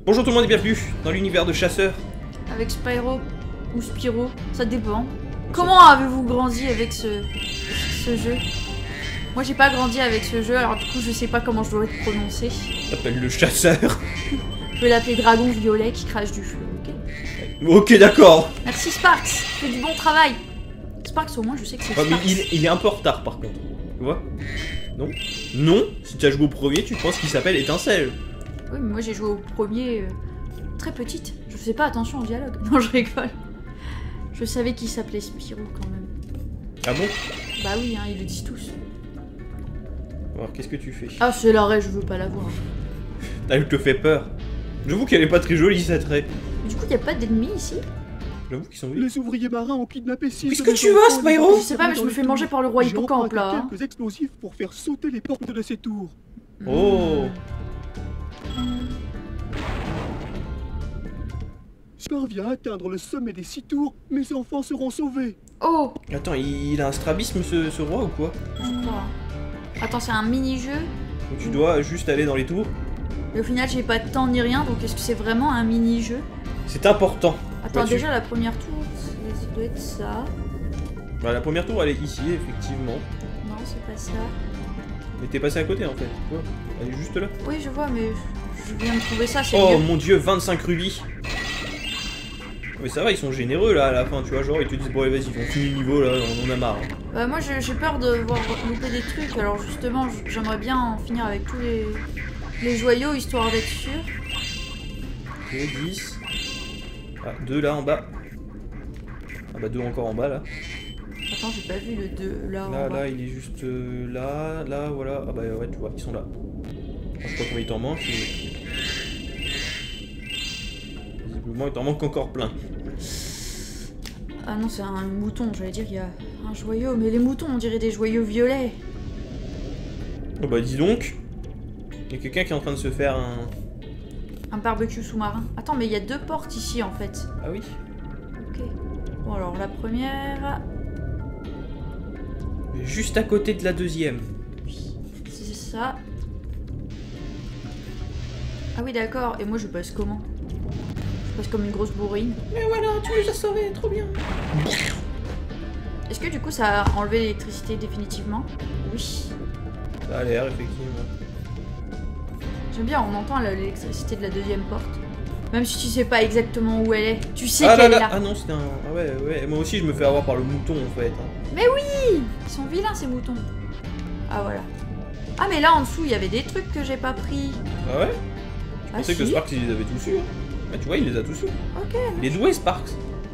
Bonjour tout le monde et bienvenue dans l'univers de Chasseur. Avec Spyro ou Spyro, ça dépend. Comment avez-vous grandi avec ce jeu? Moi j'ai pas grandi avec ce jeu, alors du coup je sais pas comment je dois le prononcer. T'appelles le Chasseur. Je vais l'appeler Dragon Violet qui crache du feu, ok? Ok, d'accord. Merci Sparks, tu fais du bon travail. Sparks au moins je sais que c'est Ouais, Sparks. mais il est un peu en retard par contre. Tu vois? Non? Non? Si t'as joué au premier, tu penses qu'il s'appelle Étincelle. Oui mais moi j'ai joué au premier très petite. Je faisais pas attention au dialogue. Non je rigole. Je savais qu'il s'appelait Spyro quand même. Ah bon? Bah oui, hein, ils le disent tous. Alors qu'est-ce que tu fais? Ah c'est l'arrêt, je veux pas la voir. Elle te fait peur. J'avoue qu'elle est pas très jolie cette raie. Du coup y a pas d'ennemis ici? J'avoue qu'ils sont Les ouvriers marins ont kidnappé 6 Qu'est-ce que tu vas, Spyro? Je sais pas mais je me fais manger par le roi hippocampe là. quelques explosifs pour faire sauter les portes de ces tours. Oh! Si on parvient à atteindre le sommet des 6 tours, mes enfants seront sauvés. Oh! Attends, il a un strabisme ce roi ou quoi? Je crois. Attends, c'est un mini-jeu. Ou tu dois juste aller dans les tours? Et au final, j'ai pas de temps ni rien, donc est-ce que c'est vraiment un mini-jeu? C'est important. Attends, Ouais, déjà la première tour, ça doit être ça. Bah, la première tour elle est ici, effectivement. Non, c'est pas ça. Mais t'es passé à côté en fait. Tu vois? Elle est juste là. Oui, je vois, mais je viens de trouver ça, c'est Oh mieux. mon dieu, 25 rubis. Mais ça va, ils sont généreux là à la fin, tu vois, genre ils te disent bon allez vas-y, on finit le niveau là, on en a marre. Hein. Bah, moi, j'ai peur de voir louper des trucs, alors justement, j'aimerais bien en finir avec tous les joyaux, histoire d'être sûr. Ok, 10. Ah, 2 là en bas. Ah bah 2 encore en bas là. Attends, j'ai pas vu le 2 là. Là, en bas. là, il est juste là, là, voilà. Ah bah ouais, tu vois, ils sont là. Je sais pas combien il t'en manque. Visiblement, il t'en manque encore plein. Ah non, c'est un mouton, j'allais dire, il y a un joyau, mais les moutons, on dirait des joyaux violets. Oh bah dis donc. Il y a quelqu'un qui est en train de se faire Un barbecue sous-marin. Attends, mais il y a 2 portes ici en fait. Ah oui. Ok. Bon, alors la première. Juste à côté de la deuxième. C'est ça. Ah oui, d'accord. Et moi, je passe comment? Je passe comme une grosse bourrine. Mais voilà, tu les as sauvés, trop bien. Est-ce que du coup, ça a enlevé l'électricité définitivement? Oui. Ça a l'air, effectivement. J'aime bien, on entend l'électricité de la deuxième porte. Même si tu sais pas exactement où elle est. Tu sais Ah là qu'elle est là, là. ah non, c'était un. Ah ouais, ouais, moi aussi je me fais avoir par le mouton en fait. Hein. Mais oui! Ils sont vilains ces moutons. Ah voilà. Ah mais là en dessous il y avait des trucs que j'ai pas pris. Ah ouais? Je Ah pensais que si. Sparks il les avait tous eu. Ah, tu vois, il les a tous eu. Ok. Il est doué Sparks.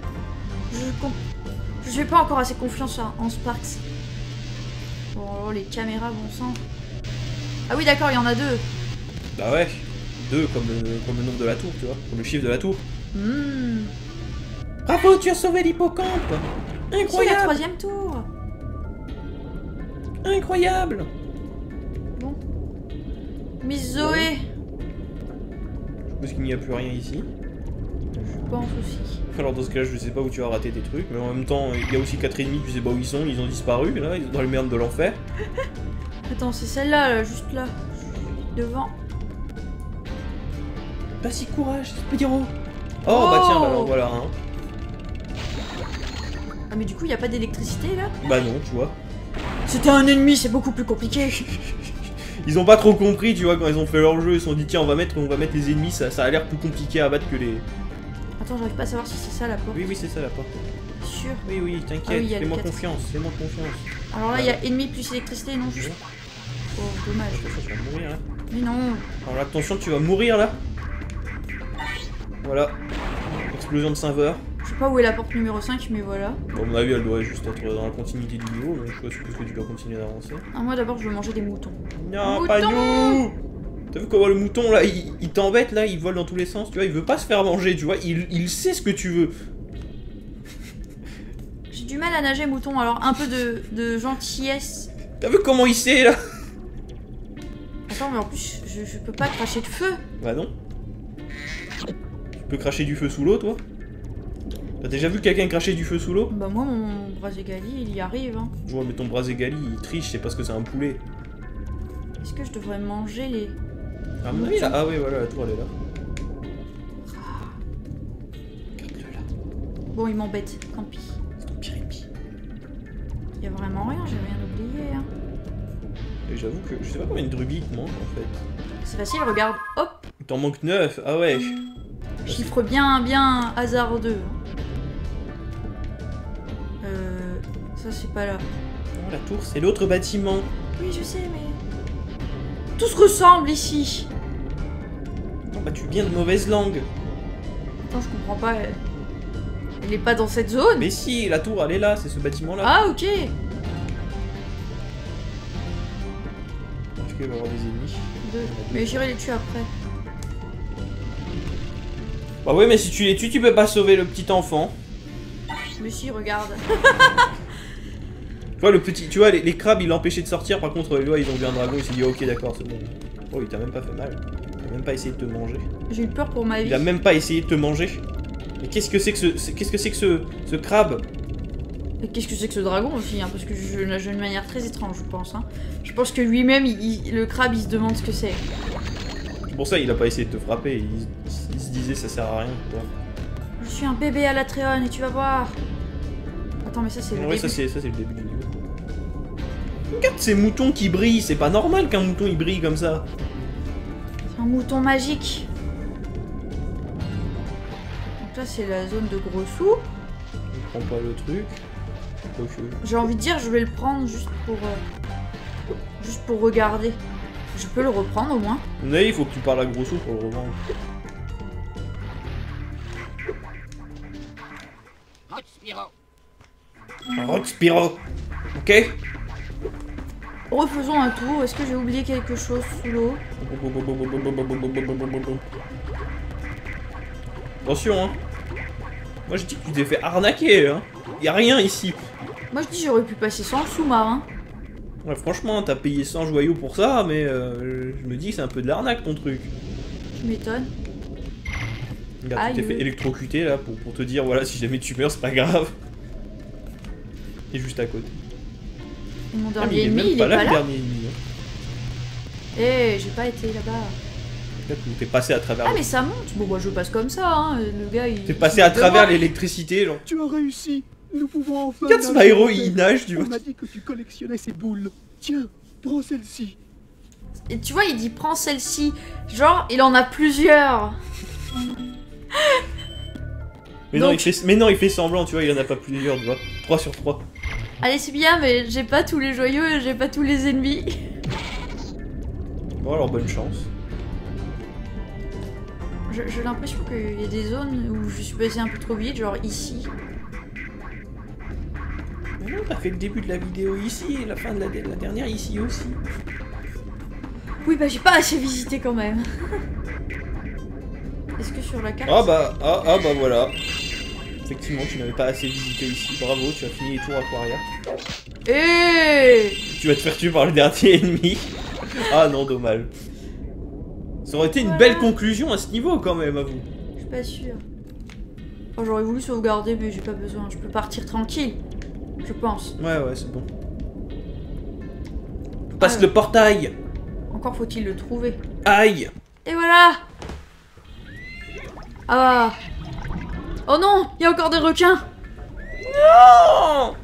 Je fais pas encore assez confiance en Sparks. Oh les caméras bon sang. Ah oui d'accord il y en a 2. Bah ouais. 2 comme le nombre de la tour, tu vois. Comme le chiffre de la tour. Bravo, tu as sauvé l'hippocampe. C'est la Incroyable. 3e tour. Incroyable. Bon. Miss Zoé. Je suppose qu'il n'y a plus rien ici. Je suis pas en souci. Alors dans ce cas-là, je sais pas où tu as raté tes trucs, mais en même temps, il y a aussi 4 ennemis, tu sais pas où ils sont, ils ont disparu, là, ils sont dans les merdes de l'enfer. Attends c'est celle-là là, juste là. Devant. Pas si courage, Spyro. Oh bah tiens, bah alors voilà, hein. Ah mais du coup il y a pas d'électricité là? Bah non, tu vois. C'était un ennemi, c'est beaucoup plus compliqué. Ils ont pas trop compris, tu vois, quand ils ont fait leur jeu, ils se sont dit tiens, on va mettre les ennemis, ça a l'air plus compliqué à battre que les... Attends, j'arrive pas à savoir si c'est ça la porte. Oui, c'est ça la porte. Sûr. Oui, Ah oui, t'inquiète, il y a les fais-moi 4. confiance, fais-moi confiance. Alors là, il y a ennemi plus électricité, non juste. Oh, dommage. Attention, tu vas mourir, là. Mais non. Alors là, attention, tu vas mourir, là. Voilà. Explosion de saveur. Je sais pas où est la porte numéro 5, mais voilà. Bon, à mon avis, elle doit juste être dans la continuité du niveau, mais je suppose que tu dois continuer d'avancer. Ah, moi d'abord, je veux manger des moutons. Non, Mouton. pas nous. T'as vu comment le mouton, là, il t'embête, là, il vole dans tous les sens, tu vois, il veut pas se faire manger, tu vois, il sait ce que tu veux. J'ai du mal à nager, mouton, alors un peu de gentillesse. T'as vu comment il sait, là? Attends, mais en plus, je peux pas cracher de feu. Bah non. Tu peux cracher du feu sous l'eau, toi? T'as déjà vu quelqu'un cracher du feu sous l'eau? Bah moi, mon Braségali, il y arrive, hein. Je vois, mais ton Braségali, il triche, c'est parce que c'est un poulet. Est-ce que je devrais manger les... À mon avis, là. Ah oui, voilà, la tour, elle est là. Bon, il m'embête, tant pis. C'est ton pire ennemi. Y a vraiment rien, j'ai rien oublié. Hein. Et j'avoue que je sais pas combien de rubis il te manque en fait. C'est facile, regarde. Hop, Il t'en manque 9. Ah ouais. chiffre bien hasardeux. Ça c'est pas là. Non, la tour, c'est l'autre bâtiment. Oui, je sais, mais... Tout se ressemble ici. Non, bah tu viens de mauvaise langue. Attends, je comprends pas. Elle est pas dans cette zone. Mais si, la tour, elle est là, c'est ce bâtiment-là. Ah, ok. Est-ce qu'il va y avoir des ennemis? Mais j'irai les tuer après. Bah ouais, mais si tu les tues, tu peux pas sauver le petit enfant. Mais si, regarde. Tu vois, le petit, tu vois, les crabes, ils l'empêchaient de sortir. Par contre, ils ont vu un dragon, il s'est dit, ok, d'accord, c'est bon. Oh, il t'a même pas fait mal. Il a même pas essayé de te manger. J'ai eu peur pour ma vie. Il a même pas essayé de te manger. Mais qu'est-ce que c'est que ce crabe? Et qu'est-ce que c'est que ce dragon aussi, hein, parce que je nage d'une manière très étrange, je pense. Hein. Je pense que lui-même, le crabe, il se demande ce que c'est. C'est pour ça il a pas essayé de te frapper. Il se disait, ça sert à rien. Quoi. Je suis un bébé à la Tréone et tu vas voir. Attends, mais ça, c'est le Ouais, début. ça c'est le début du niveau. Regarde ces moutons qui brillent. C'est pas normal qu'un mouton il brille comme ça. C'est un mouton magique. Donc là, c'est la zone de gros sous. Je prends pas le truc. J'ai envie de dire, je vais le prendre juste pour regarder. Je peux le reprendre au moins. Mais il faut que tu parles à gros sous pour le revendre. Hot Spiro. Un Rod Spiro. Ok. Refaisons un tour. Est-ce que j'ai oublié quelque chose sous l'eau? Attention, hein. Moi je dis que tu t'es fait arnaquer, hein. Y a rien ici. Moi je dis j'aurais pu passer sans le sous-marin. Ouais, franchement, t'as payé 100 joyaux pour ça, mais je me dis que c'est un peu de l'arnaque ton truc. Tu m'étonnes. Regarde, tu t'es fait électrocuter là pour te dire, voilà, si jamais tu meurs, c'est pas grave. Et juste à côté. Et mon Ah, mais dernier ennemi, il est pas là. le dernier ennemi. Hein. Eh, j'ai pas été là-bas. Peut-être que t'es passé à travers. Ah mais ça monte. Bon, moi je passe comme ça, hein. Le gars il... T'es passé à travers l'électricité, genre. Tu as réussi. Nous pouvons enfin... Regarde Spyro, il nage, tu On vois. m'a dit que tu collectionnais ces boules. Tiens, prends celle-ci. Et tu vois, il dit prends celle-ci. Genre, il en a plusieurs. Mais, Donc... non, il fait semblant, tu vois, il en a pas plusieurs, tu vois. 3 sur 3. Allez, c'est bien, mais j'ai pas tous les joyeux et j'ai pas tous les ennemis. Bon, alors bonne chance. J'ai l'impression qu'il y a des zones où je suis passé un peu trop vite, genre ici. Mais non, t'as fait le début de la vidéo ici et la fin de la dernière ici aussi. Oui, bah j'ai pas assez visité quand même. Est-ce que sur la carte... Ah bah voilà. Effectivement, tu n'avais pas assez visité ici. Bravo, tu as fini les tours Aquaria. Tu vas te faire tuer par le dernier ennemi. Ah non, dommage. Ça aurait été une belle conclusion à ce niveau quand même, à vous. Je suis pas sûre. Oh, j'aurais voulu sauvegarder, mais j'ai pas besoin. Je peux partir tranquille. Je pense. Ouais, c'est bon. Passe le portail. Encore faut-il le trouver. Aïe. Et voilà. Ah. Oh non, il y a encore des requins. Non.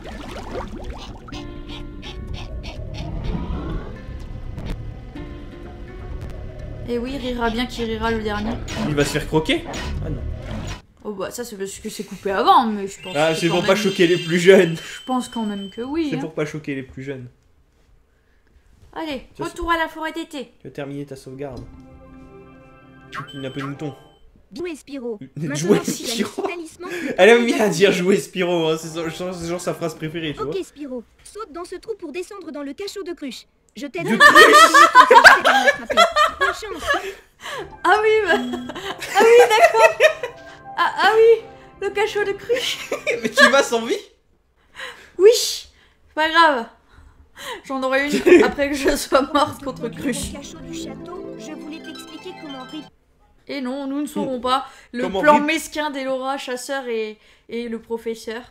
Et oui, rira bien qui rira le dernier. Il va se faire croquer. Ah non. Oh bah ça c'est parce que c'est coupé avant, mais je pense Ah, que c'est pour quand pas même... choquer les plus jeunes. Je pense quand même que oui. C'est Hein. pour pas choquer les plus jeunes. Allez, Ça, retour à la forêt d'été. Tu as terminé ta sauvegarde. Il y a un peu de mouton. Jouer Spiro. Jouer Maintenant, si la Spiro. talisman... Elle aime bien dire jouer Spiro, hein. C'est genre sa phrase préférée, tu vois. Ok Spiro, saute dans ce trou pour descendre dans le cachot de cruche. Je t'aide De à l'attraper. Bonne chance. Ah oui, ah oui, d'accord. Ah oui, le cachot de cruche. Mais tu vas sans vie? Oui, c'est pas grave. J'en aurai une après que je sois morte contre cruche. Au cachot du château, je voulais t'expliquer comment Rip... Et non, nous ne saurons pas le Comment plan Rip- mesquin d'Elora, chasseur et le professeur.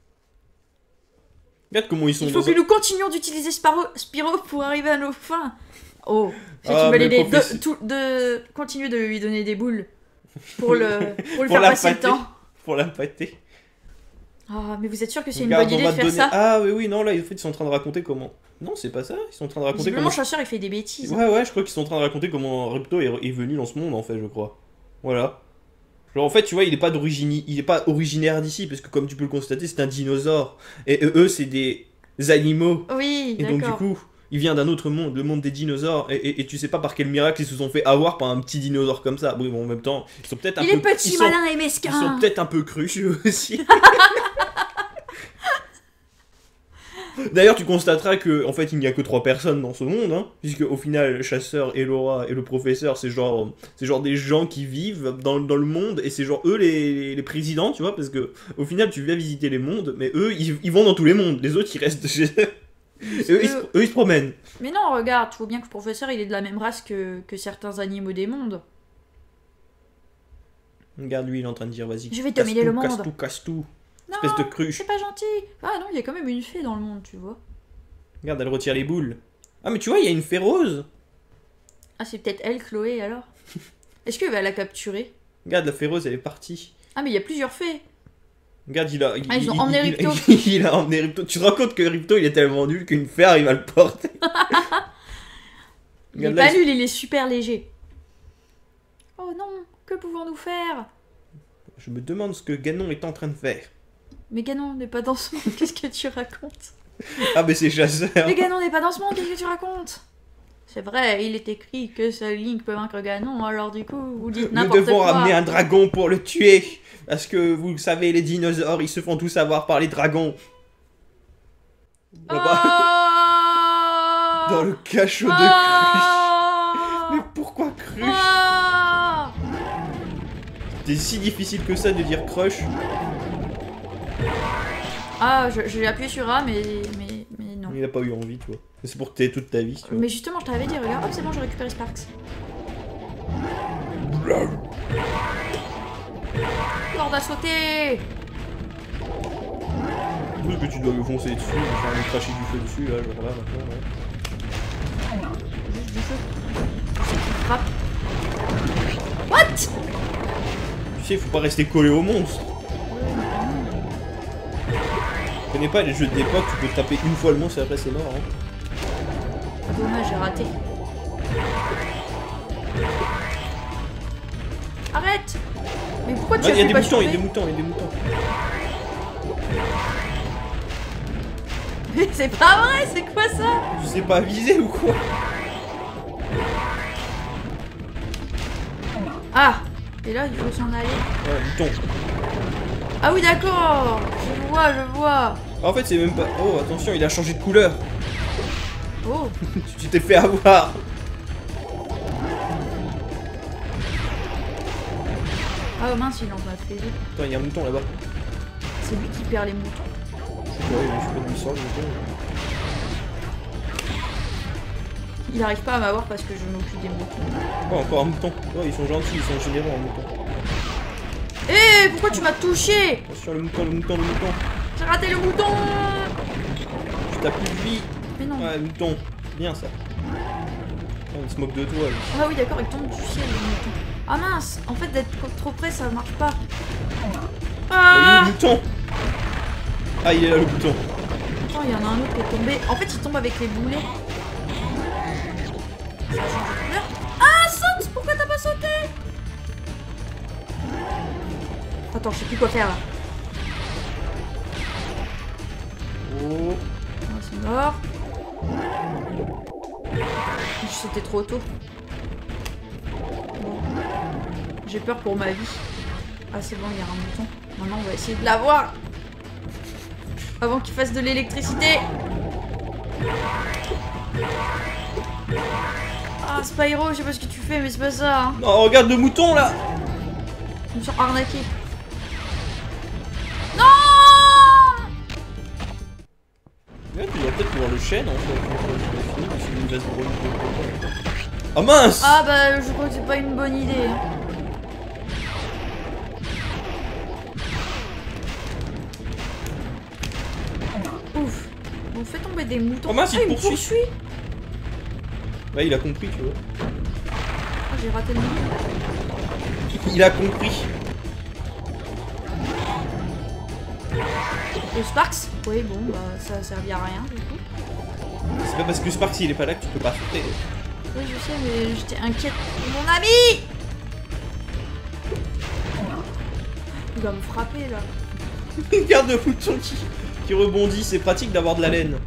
Regarde comment ils sont Il faut dans que nous continuions d'utiliser Spyro pour arriver à nos fins. Oh, c'est Ah, une bonne mais idée professeur- de continuer de lui donner des boules pour le Pour faire la passer le pâter. temps. Pour la pâter. Ah, mais vous êtes sûr que c'est une Regarde, bonne on idée va de te faire donner... ça? Ah oui, non, là, en fait, ils sont en train de raconter comment... Non, c'est pas ça, ils sont en train de raconter Visiblement, comment... le chasseur, il fait des bêtises. Ouais, je crois qu'ils sont en train de raconter comment Ripto est venu dans ce monde, en fait, je crois. Voilà. Genre, en fait, tu vois, il est pas originaire d'ici, parce que comme tu peux le constater, c'est un dinosaure. Et eux, c'est des animaux. Oui, Et donc, du d'accord. coup, il vient d'un autre monde, le monde des dinosaures. Et tu sais pas par quel miracle ils se sont fait avoir par un petit dinosaure comme ça. Bon, en même temps, ils sont peut-être un Il peu... est petit, malin et mesquin. Ils sont peut-être un peu crus, eux aussi. D'ailleurs, tu constateras que, en fait, il n'y a que 3 personnes dans ce monde, hein, puisque au final, le chasseur, Elora et le professeur, c'est genre des gens qui vivent dans le monde, et c'est genre eux les présidents, tu vois, parce que au final, tu viens visiter les mondes, mais eux, ils vont dans tous les mondes, les autres, ils restent chez eux. Et eux, ils se promènent. Mais non, regarde, tu vois bien que le professeur, il est de la même race que certains animaux des mondes. Regarde, lui, il est en train de dire, vas-y. Je vais dominer le monde. Casse tout. Non, Espèce de cruche. c'est pas gentil. Ah non, il y a quand même une fée dans le monde, tu vois. Regarde, elle retire les boules. Ah, mais tu vois, il y a une fée rose. Ah, c'est peut-être elle, Chloé, alors. Est-ce qu'elle va la capturer? Regarde, la fée rose, elle est partie. Ah, mais il y a plusieurs fées. Regarde, ils ont emmené Ripto. Il a emmené Ripto. Tu te rends compte que Ripto, il est tellement nul qu'une fée arrive à le porter. Il est Regarde, là, pas nul, il est super léger. Oh non, que pouvons-nous faire? Je me demande ce que Ganon est en train de faire. Mais Ganon n'est pas dans ce monde, qu'est-ce que tu racontes? Ah, mais c'est chasseur. Mais Ganon n'est pas dans ce monde, qu'est-ce que tu racontes? C'est vrai, il est écrit que seul Link peut vaincre Ganon, alors du coup, vous dites Nous n'importe quoi. devons ramener un dragon pour le tuer. Parce que, vous le savez, les dinosaures, ils se font tous avoir par les dragons. Là-bas, Oh dans le cachot de cruche. Mais pourquoi cruche? Ah C'est si difficile que ça de dire crush. Ah, j'ai appuyé sur A, mais non. Il n'a pas eu envie, tu vois. C'est pour que t'aies toute ta vie, tu vois. Mais justement, je t'avais dit, regarde, hop, c'est bon, j'ai récupéré Sparks. Corde à sauter. Tout que tu dois le foncer dessus, faire lui cracher du feu dessus, là, genre là, maintenant, là. Juste du feu. Frappe. What? Tu sais, il faut pas rester collé au monstre. Tu connais pas les jeux d'époque, tu peux taper une fois le monstre et après c'est mort, hein. Dommage, j'ai raté. Arrête! Mais pourquoi tu Ah, as il y a fait des pas moutons, il y a choper? des moutons, il y a des moutons. Mais c'est pas vrai, c'est quoi ça? Tu sais pas viser ou quoi? Ah! Et là, il faut s'en aller. Ouais, mouton. Ah oui, d'accord! Je vois, je vois. En fait, c'est même pas... Oh, attention, il a changé de couleur. Oh! Tu t'es fait avoir. Ah mince, il en a fait deux. Attends, il y a un mouton là-bas. C'est lui qui perd les moutons. Ouais, je sais pas d'où il sort le mouton. Il arrive pas à m'avoir parce que je m'occupe des moutons. Oh, encore un mouton. Oh, ils sont gentils, ils sont généreux en mouton. Eh, pourquoi tu m'as touché? Attention, le mouton, le mouton, le mouton. J'ai raté le mouton! Tu t'as plus de vie. Mais non. Ouais, mouton. Bien ça. Oh, il se moque de toi. Lui. Ah oui, d'accord, il tombe du ciel, le mouton. Ah mince, en fait, d'être trop près, ça marche pas. Oh, il est où, Ah! le mouton? Ah, il est là le mouton. Attends, il y en a un autre qui est tombé. En fait, il tombe avec les boulets. Ça a changé de couleur. Ah, saute! Pourquoi t'as pas sauté? Attends, je sais plus quoi faire là. Oh. Ah, c'est mort. C'était trop tôt. Bon. J'ai peur pour ma vie. Ah, c'est bon, il y a un mouton. Maintenant, on va essayer de l'avoir. Avant qu'il fasse de l'électricité. Ah, Spyro, je sais pas ce que tu fais, mais c'est pas ça. Hein. Non, regarde le mouton là. Ils me sont arnaqués. Non! Ouais, tu dois peut-être pouvoir le chêne en fait. Oh mince! Ah bah, je crois que c'est pas une bonne idée. Hein. Ouf. On fait tomber des moutons. Oh mince, il me poursuit. Ouais, il a compris, tu vois. Ah, j'ai raté le mouton. Il a compris. Sparks? Oui, bon, bah ça a servi à rien du coup. C'est pas parce que Sparks il est pas là que tu peux pas sauter. Oui, je sais, mais j'étais inquiète pour mon ami! Il va me frapper là. Regarde le mouton qui rebondit, c'est pratique d'avoir de la laine.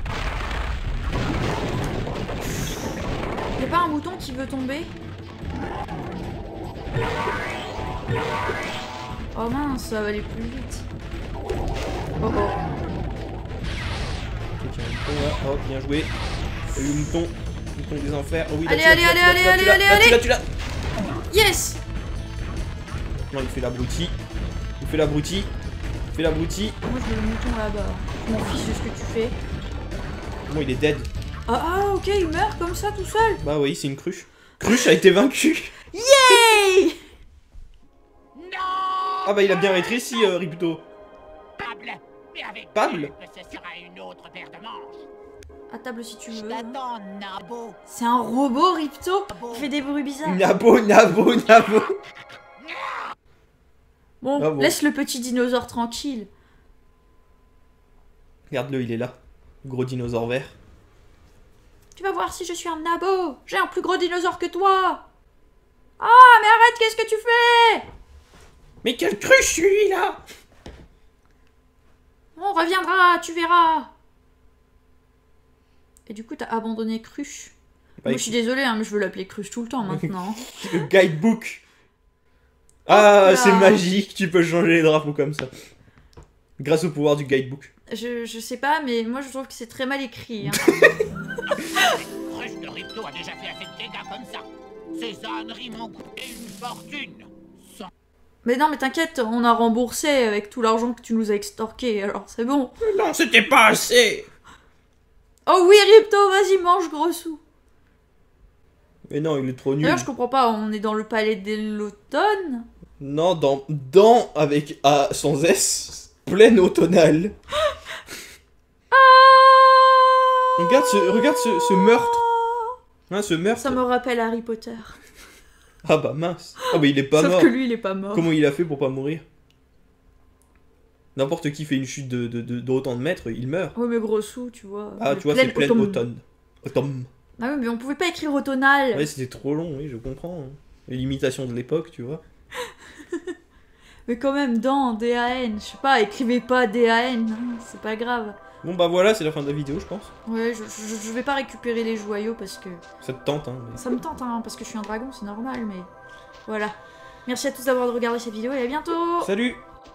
Y'a pas un mouton qui veut tomber? Oh mince, ça va aller plus vite. Oh oh. Ok, un mouton là, oh bien joué. T'as eu le mouton des enfers. Oh oui, là, Allez, tu l'as, allez, tu l'as, allez, tu l'as, allez, tu l'as, allez, là, allez. tu l'as. Yes! Non, il fait l'abruti. Il fait l'abruti. Il fait l'abruti. Moi je veux le mouton là-bas. Je m'en fiche de ce que tu fais. Bon, il est dead. Ah ok, il meurt comme ça tout seul. Bah oui, c'est une cruche. Cruche a été vaincu. Yay! Ah bah il a bien rétréci, Ripto. Pable, mais avec Pable? ce sera une autre paire de manches. À table si tu Je veux. t'attends, Nabo. C'est un robot, Ripto. Il fait des bruits bizarres. Nabo. Bon, Bravo. laisse le petit dinosaure tranquille. Regarde-le, il est là. Gros dinosaure vert. Tu vas voir si je suis un nabo. J'ai un plus gros dinosaure que toi. Ah, mais arrête, qu'est-ce que tu fais? Mais quelle cruche celui-là! On reviendra, tu verras. Et du coup, t'as abandonné Cruche. Bah, Moi, je suis désolée, hein, mais je veux l'appeler Cruche tout le temps maintenant. Le guidebook. Ah, Hop là. c'est magique, tu peux changer les drapeaux comme ça. Grâce au pouvoir du guidebook. Je sais pas, mais moi, je trouve que c'est très mal écrit. Hein. Cruche de Ripto a déjà fait assez de dégâts comme ça. Ces âneries m'ont coûté une fortune. Mais non, mais t'inquiète, on a remboursé avec tout l'argent que tu nous as extorqué, alors c'est bon. Non, c'était pas assez! Oh oui, Ripto, vas-y, mange, gros sou. Mais non, il est trop nul. D'ailleurs, je comprends pas, on est dans le palais de l'automne. Non, dans avec A sans S, pleine automnale. Regarde ce meurtre. Hein, ce meurtre. Ça me rappelle Harry Potter. Ah bah mince. Ah bah il est pas Sauf mort. que lui, il est pas mort. Comment il a fait pour pas mourir? N'importe qui fait une chute d'autant de mètres, il meurt. Oui, mais gros sou, tu vois. Ah, tu vois, c'est pleine automne. Automne. Ah oui, mais on pouvait pas écrire automnal. Ouais, c'était trop long, oui, je comprends. Hein. L'imitation de l'époque, tu vois. Mais quand même, dans DAN, je sais pas, écrivez pas DAN, hein, c'est pas grave. Bon bah voilà, c'est la fin de la vidéo, je pense. Ouais, je vais pas récupérer les joyaux parce que... Ça te tente, hein. Mais... Ça me tente, hein, parce que je suis un dragon, c'est normal, mais... Voilà. Merci à tous d'avoir regardé cette vidéo et à bientôt. Salut!